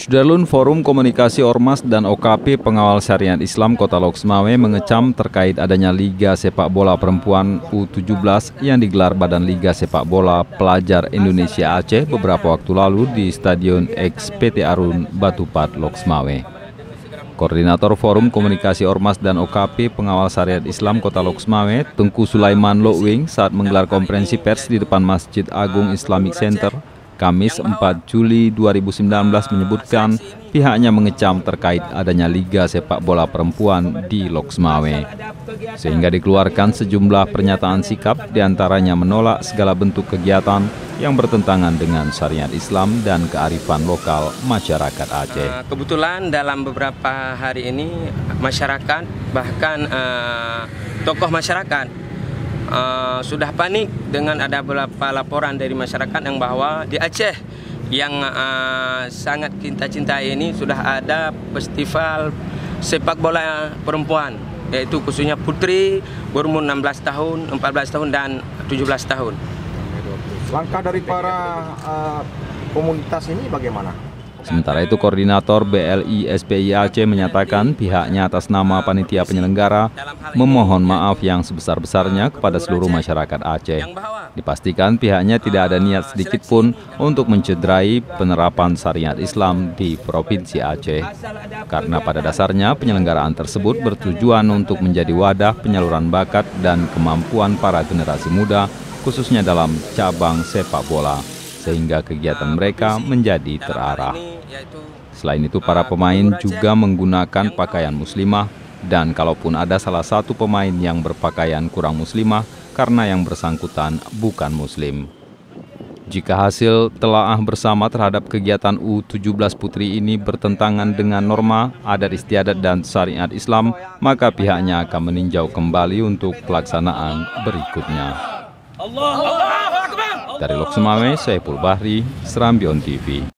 Sudarlun, Forum Komunikasi Ormas dan OKP Pengawal Syariat Islam Kota Loksmawe mengecam terkait adanya Liga Sepak Bola Perempuan U17 yang digelar Badan Liga Sepak Bola Pelajar Indonesia Aceh beberapa waktu lalu di Stadion X PT Arun Batupat, Loksmawe. Koordinator Forum Komunikasi Ormas dan OKP Pengawal Syariat Islam Kota Loksmawe, Tengku Sulaiman Lokwing, saat menggelar konferensi pers di depan Masjid Agung Islamic Center Kamis 4 Juli 2019 menyebutkan pihaknya mengecam terkait adanya Liga Sepak Bola Perempuan di Loksmawe. Sehingga dikeluarkan sejumlah pernyataan sikap, diantaranya menolak segala bentuk kegiatan yang bertentangan dengan syariat Islam dan kearifan lokal masyarakat Aceh. Kebetulan dalam beberapa hari ini masyarakat, bahkan tokoh masyarakat sudah panik dengan ada beberapa laporan dari masyarakat yang bahwa di Aceh yang sangat kita cintai ini sudah ada festival sepak bola perempuan, yaitu khususnya putri berumur 16 tahun, 14 tahun, dan 17 tahun. Langkah dari para komunitas ini bagaimana? Sementara itu, Koordinator BLI SPI Aceh menyatakan pihaknya atas nama panitia penyelenggara memohon maaf yang sebesar-besarnya kepada seluruh masyarakat Aceh. Dipastikan pihaknya tidak ada niat sedikit pun untuk mencederai penerapan syariat Islam di Provinsi Aceh. Karena pada dasarnya penyelenggaraan tersebut bertujuan untuk menjadi wadah penyaluran bakat dan kemampuan para generasi muda, khususnya dalam cabang sepak bola, sehingga kegiatan mereka menjadi terarah. Selain itu, para pemain juga menggunakan pakaian muslimah, dan kalaupun ada salah satu pemain yang berpakaian kurang muslimah karena yang bersangkutan bukan muslim. Jika hasil telaah bersama terhadap kegiatan U17 Putri ini bertentangan dengan norma, adat istiadat dan syariat Islam, maka pihaknya akan meninjau kembali untuk pelaksanaan berikutnya. Dari Loksmawe, Saiful Bahri, Serambi On TV.